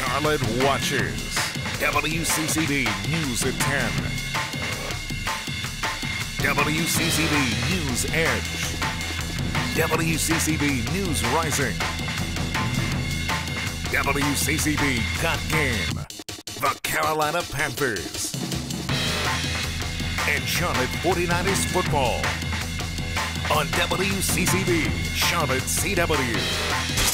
Charlotte watches WCCB News at 10. WCCB News Edge. WCCB News Rising. WCCB Got Game. The Carolina Panthers. And Charlotte 49ers football. On WCCB Charlotte CW.